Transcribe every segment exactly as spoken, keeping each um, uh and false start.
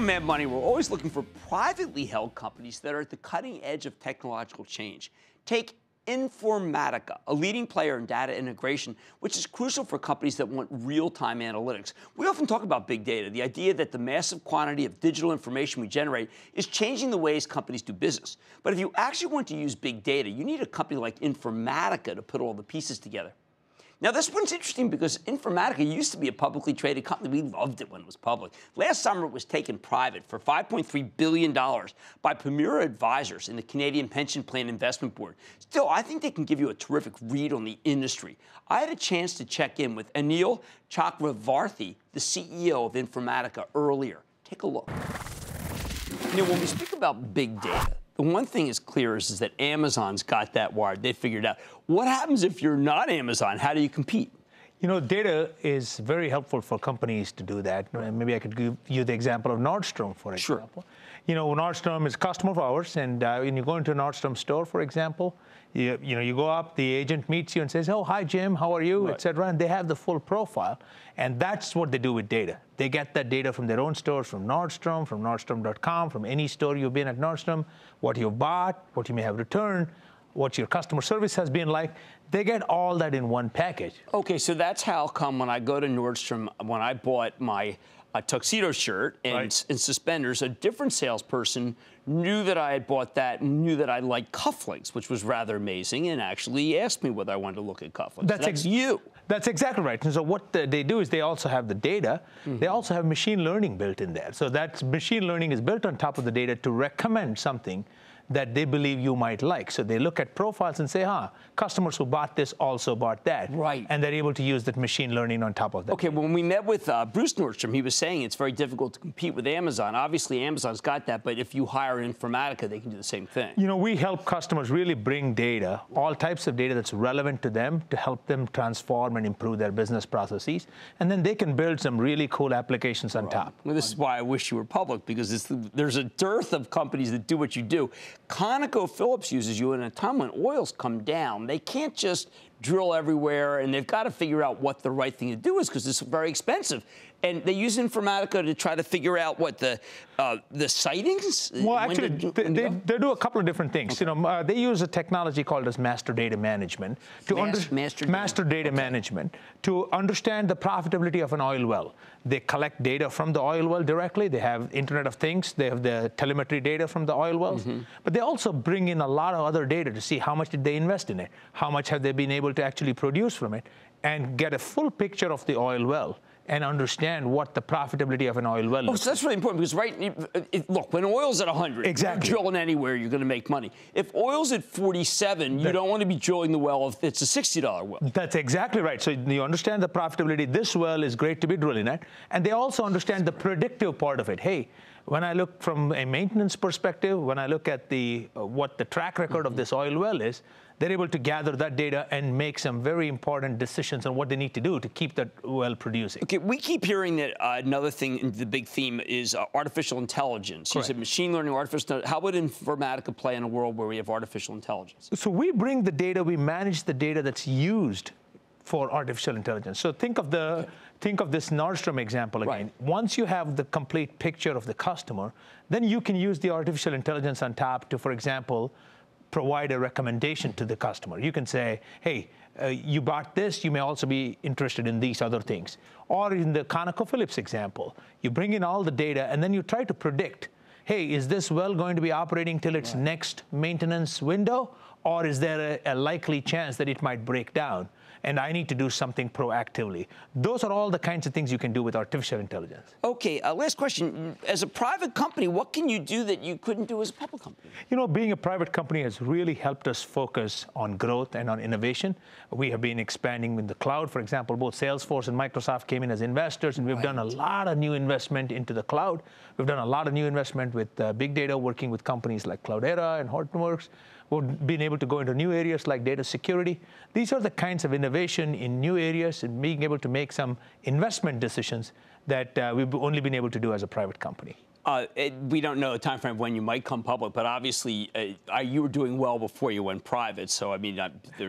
on Mad Money, we're always looking for privately held companies that are at the cutting edge of technological change. Take Informatica, a leading player in data integration, which is crucial for companies that want real-time analytics. We often talk about big data, the idea that the massive quantity of digital information we generate is changing the ways companies do business. But if you actually want to use big data, you need a company like Informatica to put all the pieces together. Now, this one's interesting because Informatica used to be a publicly traded company. We loved it when it was public. Last summer, it was taken private for five point three billion dollars by Permira Advisors in the Canadian Pension Plan Investment Board. Still, I think they can give you a terrific read on the industry. I had a chance to check in with Anil Chakravarthy, the C E O of Informatica, earlier. Take a look. You know, when we speak about big data, the one thing is clear is, is that Amazon's got that wired. They figured out. What happens if you're not Amazon? How do you compete? You know, data is very helpful for companies to do that. Maybe I could give you the example of Nordstrom, for example. Sure. You know, Nordstrom is a customer of ours, and uh, when you go into a Nordstrom store, for example, you, you know, you go up, the agent meets you and says, oh, hi, Jim, how are you, right. et cetera, and they have the full profile. And that's what they do with data. They get that data from their own stores, from Nordstrom, from Nordstrom dot com, from any store you've been at Nordstrom, what you've bought, what you may have returned, what your customer service has been like. They get all that in one package. Okay, so that's how come when I go to Nordstrom, when I bought my uh, tuxedo shirt and, right. and suspenders, a different salesperson knew that I had bought that and knew that I liked cufflinks, which was rather amazing, and actually asked me whether I wanted to look at cufflinks. That's, that's you. That's exactly right. And so what the, they do is they also have the data. Mm-hmm. They also have machine learning built in there. So that machine learning is built on top of the data to recommend something that they believe you might like. So they look at profiles and say, huh, customers who bought this also bought that. Right. And they're able to use that machine learning on top of that. Okay, when we met with uh, Bruce Nordstrom, he was saying it's very difficult to compete with Amazon. Obviously, Amazon's got that, but if you hire Informatica, they can do the same thing. You know, we help customers really bring data, all types of data that's relevant to them, to help them transform and improve their business processes. And then they can build some really cool applications on right. top. Well, this is why I wish you were public, because it's, there's a dearth of companies that do what you do. ConocoPhillips uses you in a time when oils come down. They can't just drill everywhere, and they've got to figure out what the right thing to do is because it's very expensive. And they use Informatica to try to figure out what the uh, the sightings. Well, actually, to, they, they, they do a couple of different things. Okay. You know, uh, they use a technology called as master data management to Mas under, master, master data, data okay. management to understand the profitability of an oil well. They collect data from the oil well directly. They have Internet of Things. They have the telemetry data from the oil wells. Mm-hmm. But they also bring in a lot of other data to see how much did they invest in it, how much have they been able to actually produce from it, and get a full picture of the oil well and understand what the profitability of an oil well is. Oh, so that's really important because, right, it, it, look, when oil's at one hundred, exactly. you're drilling anywhere, you're going to make money. If oil's at forty-seven, you that, don't want to be drilling the well if it's a sixty dollar well. That's exactly right. So you understand the profitability. This well is great to be drilling at. And they also understand the predictive part of it. Hey, when I look from a maintenance perspective, when I look at the uh, what the track record mm-hmm. of this oil well is, they're able to gather that data and make some very important decisions on what they need to do to keep that well producing. Okay, we keep hearing that uh, another thing, the big theme is uh, artificial intelligence. You said machine learning, artificial. How would Informatica play in a world where we have artificial intelligence? So we bring the data, we manage the data that's used for artificial intelligence. So think of the okay. think of this Nordstrom example again. Right. Once you have the complete picture of the customer, then you can use the artificial intelligence on top to, for example, provide a recommendation to the customer. You can say, hey, uh, you bought this, you may also be interested in these other things. Or in the ConocoPhillips example, you bring in all the data and then you try to predict, hey, is this well going to be operating till its right. next maintenance window? Or is there a, a likely chance that it might break down? And I need to do something proactively. Those are all the kinds of things you can do with artificial intelligence. Okay, uh, last question. As a private company, what can you do that you couldn't do as a public company? You know, being a private company has really helped us focus on growth and on innovation. We have been expanding in the cloud. For example, both Salesforce and Microsoft came in as investors, and we've right. done a lot of new investment into the cloud. We've done a lot of new investment with uh, big data, working with companies like Cloudera and Hortonworks. We've been able to go into new areas like data security. These are the kinds of innovation in new areas and being able to make some investment decisions that uh, we've only been able to do as a private company. Uh, it, we don't know the time frame when you might come public, but obviously uh, you were doing well before you went private. So, I mean, uh, there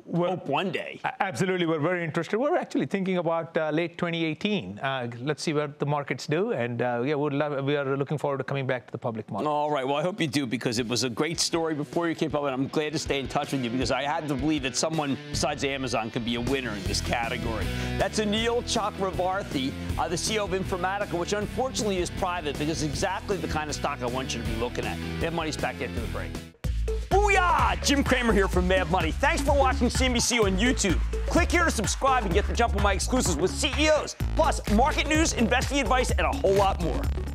We're, hope one day. Absolutely, we're very interested. We're actually thinking about uh, late twenty eighteen. Uh, let's see what the markets do, and uh, yeah, we'd love, we are looking forward to coming back to the public market. All right. Well, I hope you do, because it was a great story before you came public. I'm glad to stay in touch with you, because I had to believe that someone besides Amazon can be a winner in this category. That's Anil Chakravarthy, uh, the C E O of Informatica, which unfortunately is private, because it's exactly the kind of stock I want you to be looking at. Mad Money's back after the break. Booyah! Jim Cramer here from Mad Money. Thanks for watching C N B C on YouTube. Click here to subscribe and get the jump on my exclusives with C E Os, plus market news, investing advice, and a whole lot more.